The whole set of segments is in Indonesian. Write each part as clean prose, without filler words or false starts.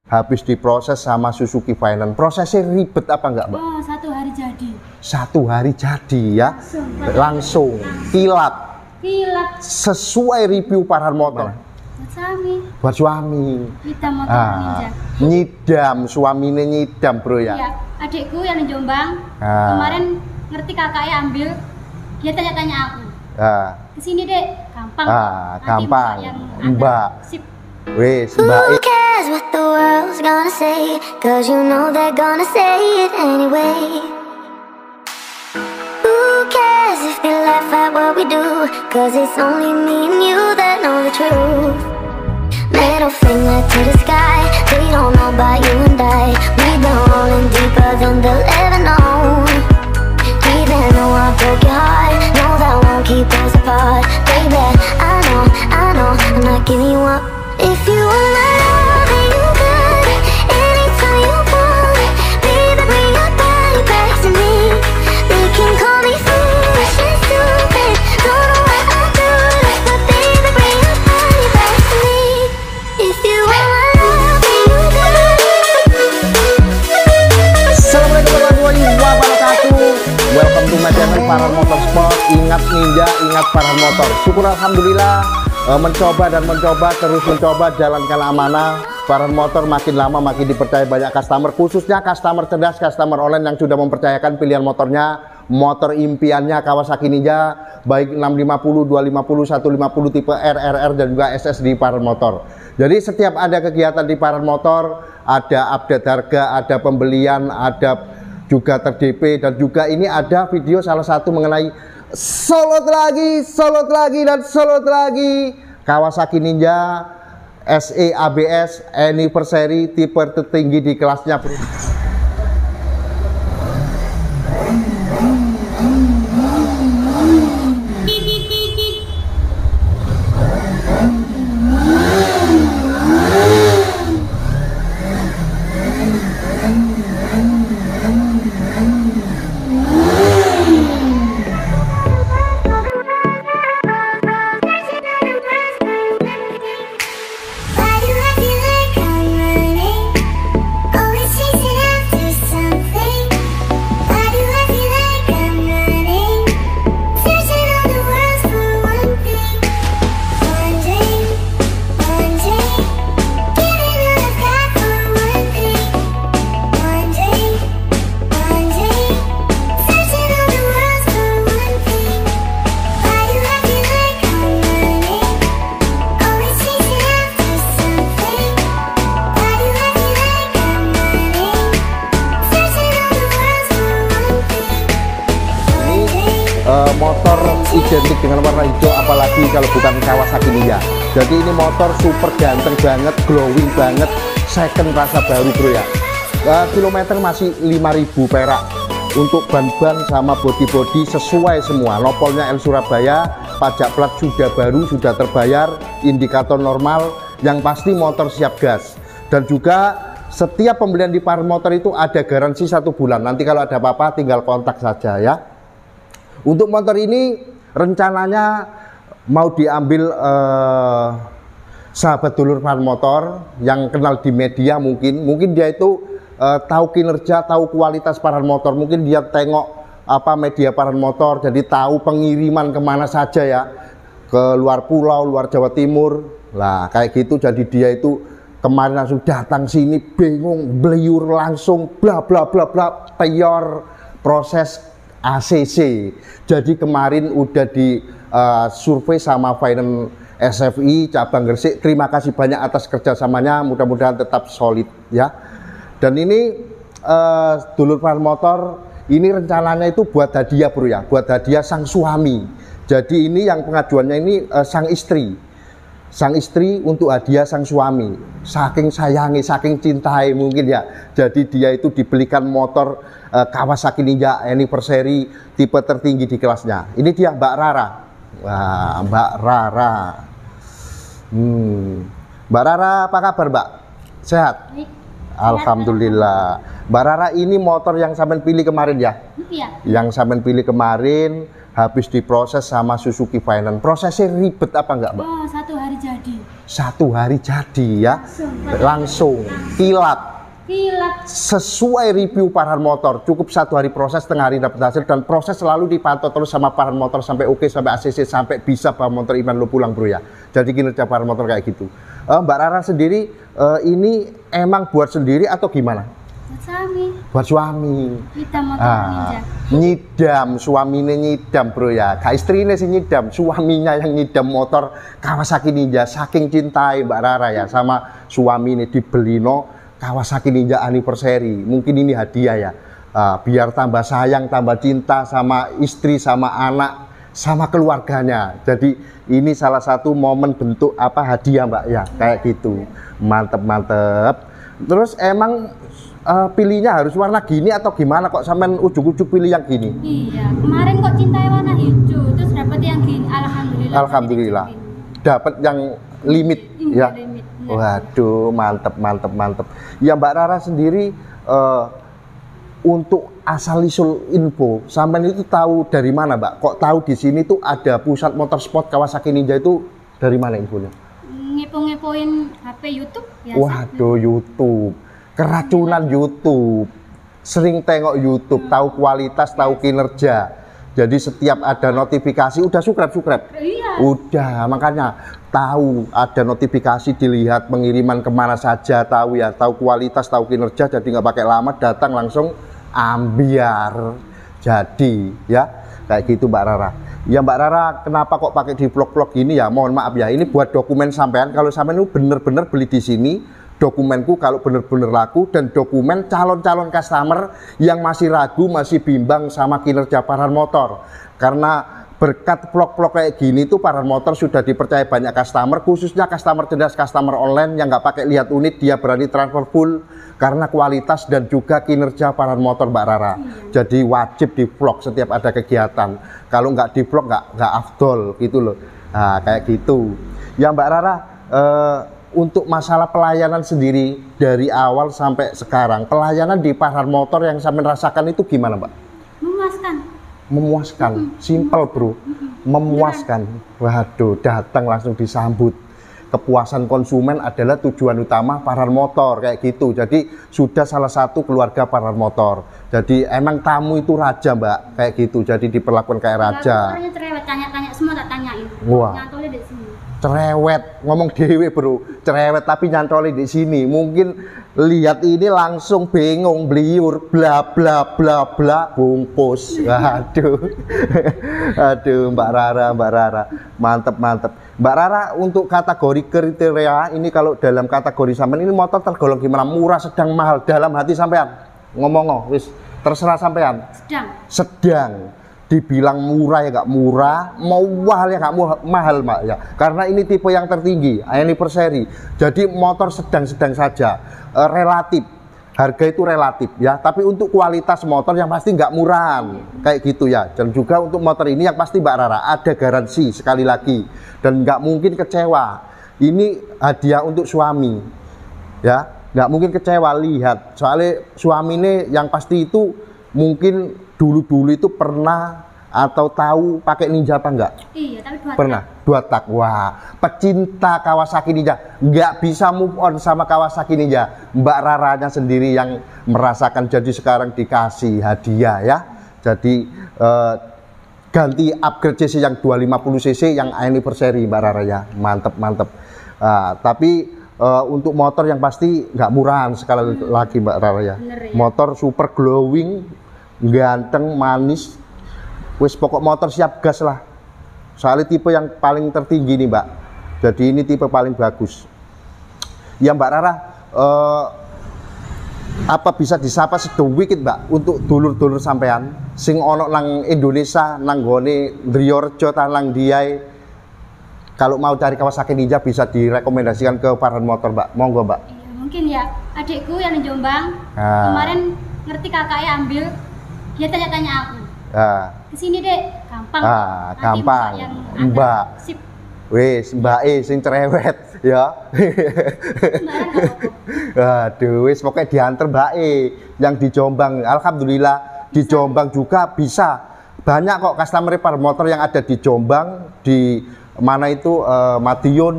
Habis diproses sama Suzuki Finance. Prosesnya ribet apa enggak, Mbak? Oh, 1 hari jadi. 1 hari jadi ya. Langsung kilat. Kilat. Sesuai review Farhan Motor. Buat suami. Buat suami. Kita motor ninja. Nyidam, suaminya nyidam, Bro ya. Iya, adikku yang di Jombang. Kemarin ngerti kakaknya ambil. Dia tanya-tanya aku. Kesini dek, gampang. Gampang. Mbak. Sip. Wes, Who Mbak. cares what the world's gonna say? Cause you know they're gonna say it anyway. Who cares if they laugh at what we do? Cause it's only me and you that know the truth. Middle finger to the sky. They don't know about you and I. We've been rolling deeper than they'll ever know. Even though I broke your heart, no, that won't keep us apart. Baby, I know, I'm not giving you up. If you want my love, then you got it. Anytime you want it, baby, bring your body back to me. They can call me foolish and stupid. Don't know why I do this, but baby, bring your body back to me. If you want my love, then you got it. Assalamualaikum warahmatullahi wabarakatuh. Welcome to my channel Farhan Motorsport. Ingat ninja, ingat Farhan Motor. Syukur alhamdulillah. Mencoba terus mencoba jalankan amanah. Farhan Motor makin lama makin dipercaya banyak customer, khususnya customer cerdas, customer online yang sudah mempercayakan pilihan motornya, motor impiannya Kawasaki Ninja, baik 650, 250, 150 tipe RRR dan juga SS di Farhan Motor. Jadi setiap ada kegiatan di Farhan Motor, ada update harga, ada pembelian, ada juga ter-DP, dan juga ini ada video salah satu mengenai solot lagi dan solot lagi Kawasaki Ninja SE ABS Anniversary tipe tertinggi di kelasnya, bro. Motor identik dengan warna hijau, apalagi kalau bukan Kawasaki Ninja. Jadi ini motor super ganteng banget, glowing banget, second rasa baru, bro ya. Kilometer masih 5.000 perak. Untuk ban-ban sama body-body sesuai semua. Nopolnya L Surabaya, pajak plat sudah baru, sudah terbayar, indikator normal, yang pasti motor siap gas. Dan juga setiap pembelian di Farhan Motor itu ada garansi 1 bulan. Nanti kalau ada apa-apa tinggal kontak saja ya. Untuk motor ini rencananya mau diambil sahabat dulur Farhan Motor yang kenal di media, mungkin dia itu tahu kinerja, tahu kualitas Farhan Motor, mungkin dia tengok apa media Farhan Motor, jadi tahu pengiriman kemana saja ya, ke luar pulau, luar Jawa Timur lah kayak gitu. Jadi dia itu kemarin langsung datang sini, bingung, beliur langsung bla bla bla bla, peyor proses ACC. Jadi kemarin udah di survei sama Finance SFI cabang Gresik. Terima kasih banyak atas kerjasamanya, mudah-mudahan tetap solid ya. Dan ini dulur Farhan Motor ini rencananya itu buat hadiah, bro ya, buat hadiah sang suami. Jadi ini yang pengajuannya ini sang istri untuk hadiah sang suami, saking sayangi, saking cintai mungkin ya. Jadi dia itu dibelikan motor Kawasaki Ninja Anniversary tipe tertinggi di kelasnya. Ini dia Mbak Rara. Wah, Mbak Rara. Mbak Rara, apa kabar, Mbak? Sehat? Baik. Alhamdulillah. Mbak Rara, ini motor yang sampean pilih kemarin ya? Iya. Yang sampean pilih kemarin habis diproses sama Suzuki Finance. Prosesnya ribet apa enggak, Mbak? Oh, 1 hari jadi. 1 hari jadi ya, langsung kilat. Sesuai review Farhan Motor, cukup 1 hari proses, setengah hari dapat hasil, dan proses selalu dipantau terus sama Farhan Motor sampai oke, sampai ACC, sampai bisa bawa motor Iman lo pulang bro ya. Jadi kinerja Farhan Motor kayak gitu. Mbak Rara sendiri ini emang buat sendiri atau gimana? Buat suami. Buat suami. Nyidam motor Ninja. Nyidam, suaminya nyidam bro ya. Gak istrinya sih nyidam, suaminya yang nyidam motor Kawasaki Ninja. Saking cintai Mbak Rara ya sama suami ini, dibelino Kawasaki Ninja anniversary. Mungkin ini hadiah ya, biar tambah sayang, tambah cinta sama istri, sama anak, sama keluarganya. Jadi ini salah satu momen bentuk apa hadiah Mbak ya, kayak gitu. Mantep. Terus emang pilihnya harus warna gini atau gimana kok sampean ujuk-ujuk pilih yang gini? Iya, kemarin kok cintai warna hijau, terus dapat yang gini. Alhamdulillah. Dapat yang limit ya. Limit. Waduh, mantep. Ya Mbak Rara sendiri untuk asal-usul info, sampean itu tahu dari mana Mbak? Kok tahu di sini tuh ada pusat motorsport Kawasaki Ninja, itu dari mana infonya? Ngepo-ngepoin HP YouTube ya. Waduh, YouTube. Keracunan YouTube. Sering tengok YouTube, tahu kualitas, tahu kinerja. Jadi setiap ada notifikasi udah subscribe. Iya. Udah, makanya tahu ada notifikasi, dilihat pengiriman kemana saja, tahu ya, tahu kualitas, tahu kinerja. Jadi nggak pakai lama, datang langsung ambiar. Jadi ya kayak gitu Mbak Rara. Ya Mbak Rara, kenapa kok pakai di vlog-vlog ini ya? Mohon maaf ya, ini buat dokumen sampean. Kalau sampean itu bener-bener beli di sini, dokumenku kalau bener-bener laku, dan dokumen calon-calon customer yang masih ragu, masih bimbang sama kinerja Farhan Motor. Karena berkat vlog-vlog kayak gini tuh Farhan Motor sudah dipercaya banyak customer, khususnya customer cerdas, customer online yang nggak pakai lihat unit, dia berani transfer full karena kualitas dan juga kinerja Farhan Motor Mbak Rara. Jadi wajib di vlog setiap ada kegiatan. Kalau nggak di vlog nggak afdol gitu loh. Nah, kayak gitu. Ya Mbak Rara, untuk masalah pelayanan sendiri dari awal sampai sekarang, pelayanan di Farhan Motor yang saya merasakan itu gimana Mbak? Memuaskan. Simple bro, memuaskan. Waduh, datang langsung disambut. Kepuasan konsumen adalah tujuan utama Farhan Motor kayak gitu. Jadi sudah salah satu keluarga Farhan Motor. Jadi emang tamu itu raja Mbak, kayak gitu. Jadi diperlakukan kayak raja. Tanya-tanya semua tak tanyain. Wah. Nyantolnya di sini. Cerewet, ngomong dewe bro, cerewet tapi nyantoli di sini. Mungkin lihat ini langsung bingung, beliur, bla bla bla bla, bungkus. Aduh, aduh Mbak Rara, mantep. Mbak Rara, untuk kategori kriteria ini, kalau dalam kategori sampean ini motor tergolong gimana? Murah, sedang, mahal? Dalam hati sampean ngomong, wis terserah sampean. Sedang. Dibilang murah ya nggak murah, mau mahal ya nggak mahal Mbak ya, karena ini tipe yang tertinggi anniversary. Jadi motor sedang-sedang saja, relatif, harga itu relatif ya, tapi untuk kualitas motor yang pasti nggak murahan kayak gitu ya. Dan juga untuk motor ini yang pasti Mbak Rara ada garansi sekali lagi, dan nggak mungkin kecewa. Ini hadiah untuk suami ya, nggak mungkin kecewa. Lihat, soalnya suami ini yang pasti itu mungkin dulu itu pernah atau tahu pakai Ninja apa enggak? Iya, tapi pernah. 2 tak. Wah, pecinta Kawasaki Ninja nggak bisa move on sama Kawasaki Ninja. Mbak Raranya sendiri yang merasakan. Jadi sekarang dikasih hadiah ya. Jadi ganti upgrade cc yang 250 cc yang anniversary Mbak Rara ya. Mantep. Tapi untuk motor yang pasti nggak murahan sekali lagi Mbak Rara ya. Bener, ya. Motor super glowing, ganteng, manis, wis pokok motor siap gas lah. Soalnya tipe yang paling tertinggi nih Mbak. Jadi ini tipe paling bagus. Ya Mbak Rara, apa bisa disapa sedikit Mbak untuk dulur-dulur sampean sing ono nang Indonesia, nang gone Driorejo, nang Diai, kalau mau cari Kawasaki Ninja bisa direkomendasikan ke Farhan Motor Mbak. Monggo Mbak. Iya, mungkin ya adikku yang di Jombang kemarin ngerti kakaknya ambil, dia tanya-tanya aku. Kesini dek, gampang. Gampang. Mbak. Sip. Wis, Mbak sing cerewet ya. Aduh, wis pokoknya diantar Mbak yang di Jombang. Alhamdulillah di Jombang juga bisa. Banyak kok customer Farhan Motor yang ada di Jombang, di mana itu Madiun,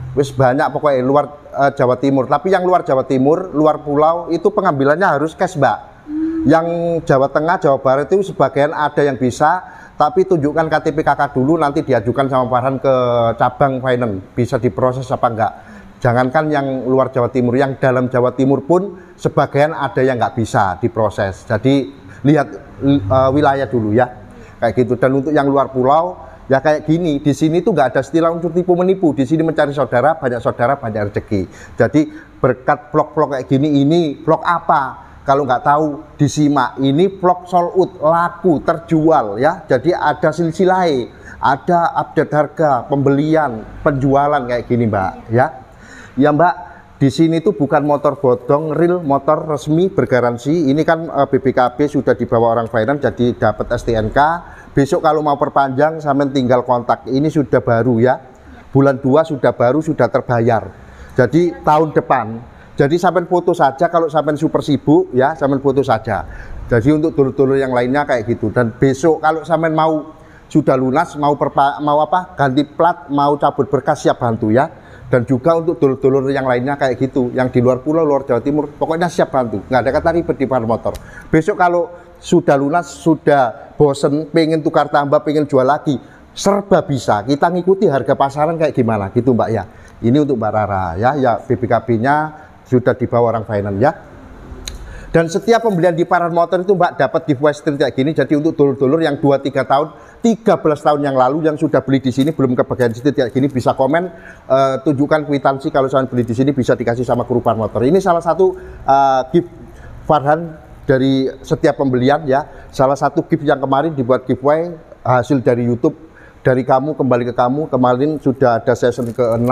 wis banyak pokoknya luar Jawa Timur. Tapi yang luar Jawa Timur, luar pulau itu pengambilannya harus cash, Mbak. Yang Jawa Tengah, Jawa Barat itu sebagian ada yang bisa, tapi tunjukkan KTP kakak dulu, nanti diajukan sama Farhan ke cabang finance, bisa diproses apa enggak. Jangankan yang luar Jawa Timur, yang dalam Jawa Timur pun sebagian ada yang nggak bisa diproses. Jadi lihat wilayah dulu ya, kayak gitu. Dan untuk yang luar pulau ya kayak gini, di sini tuh nggak ada istilah unsur tipu menipu. Di sini mencari saudara, banyak rezeki. Jadi berkat vlog-vlog kayak gini, ini vlog apa? Kalau nggak tahu disimak, ini vlog sold out, laku, terjual ya. Jadi ada silsilah, ada update harga, pembelian, penjualan kayak gini Mbak ya. Ya Mbak, di sini tuh bukan motor bodong, real motor resmi bergaransi. Ini kan BPKB sudah dibawa orang finance, jadi dapat STNK. Besok kalau mau perpanjang sampai tinggal kontak. Ini sudah baru ya, bulan 2 sudah baru, sudah terbayar. Jadi tahun depan. Jadi sampai foto saja, kalau sampai super sibuk ya sampai foto saja. Jadi untuk dulur-dulur yang lainnya kayak gitu. Dan besok kalau sampai mau sudah lunas, mau ganti plat, mau cabut berkas, siap bantu ya. Dan juga untuk dulur-dulur yang lainnya kayak gitu, yang di luar pulau, luar Jawa Timur, pokoknya siap bantu. Nggak ada kata ribet di Farhan Motor. Besok kalau sudah lunas, sudah bosen, pengen tukar tambah, pengen jual lagi, serba bisa. Kita ngikuti harga pasaran kayak gimana gitu Mbak ya. Ini untuk Mbak Rara ya BPKB-nya sudah dibawa orang finance ya. Dan setiap pembelian di Farhan Motor itu Mbak dapat giveaway street kayak gini. Jadi untuk dulur-dulur yang 2-3 tahun, 13 tahun yang lalu yang sudah beli di sini belum kebagian street kayak gini, bisa komen, tunjukkan kwitansi kalau saya beli di sini, bisa dikasih sama kru Farhan Motor. Ini salah satu gift Farhan dari setiap pembelian ya. Salah satu gift yang kemarin dibuat giveaway hasil dari YouTube, dari kamu kembali ke kamu. Kemarin sudah ada season ke-6,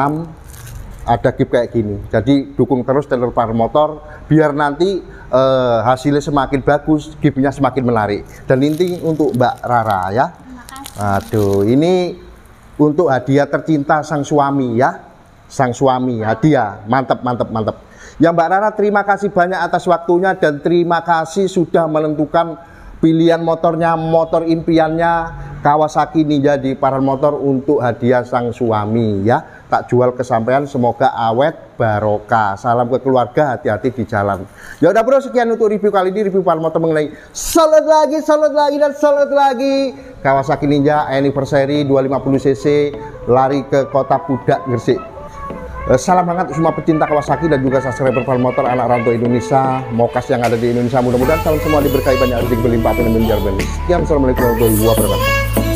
ada gift kayak gini. Jadi dukung terus channel Farhan Motor biar nanti hasilnya semakin bagus, giftnya semakin menarik. Dan inti untuk Mbak Rara ya. Aduh, ini untuk hadiah tercinta sang suami ya. Sang suami, hadiah. Mantap. Ya Mbak Rara, terima kasih banyak atas waktunya dan terima kasih sudah menentukan pilihan motornya, motor impiannya Kawasaki Ninja di Farhan Motor untuk hadiah sang suami ya. Tak jual kesampaian, semoga awet barokah. Salam ke keluarga, hati-hati di jalan. Ya udah bro, sekian untuk review kali ini, review Farhan Motor mengenai salut lagi Kawasaki Ninja Anniversary 250cc lari ke Kota Pudak Gresik. Salam hangat semua pecinta Kawasaki dan juga subscriber Farhan Motor, anak rantau Indonesia, mokas yang ada di Indonesia. Mudah-mudahan salam semua diberkahi banyak rezeki berlimpah dan menjar benih. Sekian, assalamualaikum warahmatullahi wabarakatuh.